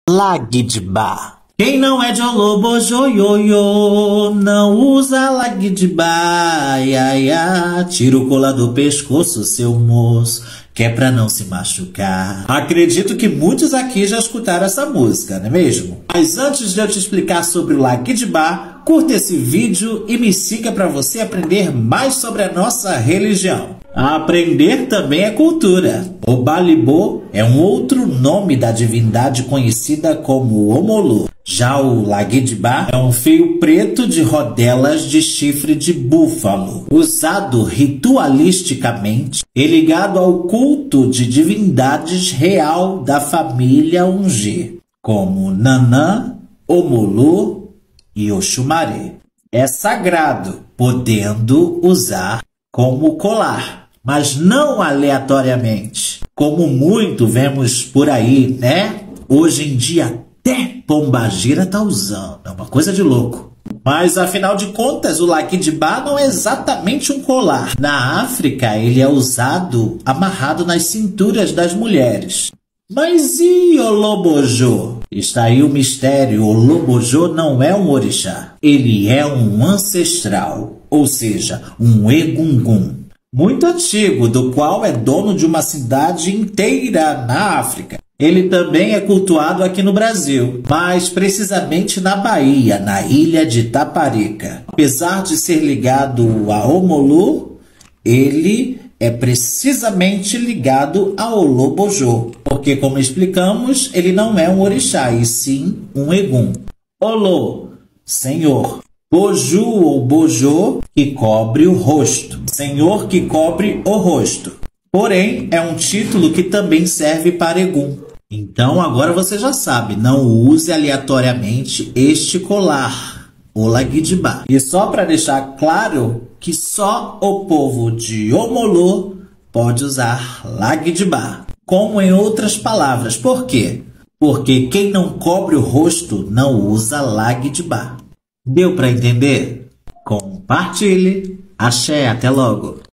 Lagdba. Quem não é de Olobojoioiô, não usa Lagdba, ia. Tira o colar do pescoço, seu moço, que é pra não se machucar. Acredito que muitos aqui já escutaram essa música, não é mesmo? Mas antes de eu te explicar sobre o Lagdba, curta esse vídeo e me siga para você aprender mais sobre a nossa religião. Aprender também é cultura. O Balibô é um outro nome da divindade conhecida como Omolu. Já o Lagdba é um fio preto de rodelas de chifre de búfalo, usado ritualisticamente e ligado ao culto de divindades real da família Ungê, como Nanã, Omolu e Oxumaré. É sagrado, podendo usar como colar, mas não aleatoriamente, como muito vemos por aí, né? Hoje em dia até Pombagira tá usando, é uma coisa de louco. Mas afinal de contas, o Lagdba não é exatamente um colar. Na África, ele é usado amarrado nas cinturas das mulheres. Mas e Olobojô? Está aí o mistério. Olobojô não é um orixá. Ele é um ancestral, ou seja, um Egungun, muito antigo, do qual é dono de uma cidade inteira na África. Ele também é cultuado aqui no Brasil, mais precisamente na Bahia, na ilha de Taparica. Apesar de ser ligado a Omolu, ele é precisamente ligado a Olobojô, porque, como explicamos, ele não é um orixá, e sim um Egum. Olo, senhor. Boju ou Bojô, que cobre o rosto. Senhor que cobre o rosto. Porém, é um título que também serve para Egum. Então, agora você já sabe, não use aleatoriamente este colar, o Lagdba. E só para deixar claro que só o povo de Omolu pode usar Lagdba. Como em outras palavras. Por quê? Porque quem não cobre o rosto não usa Lagdba. Deu para entender? Compartilhe. Axé, até logo.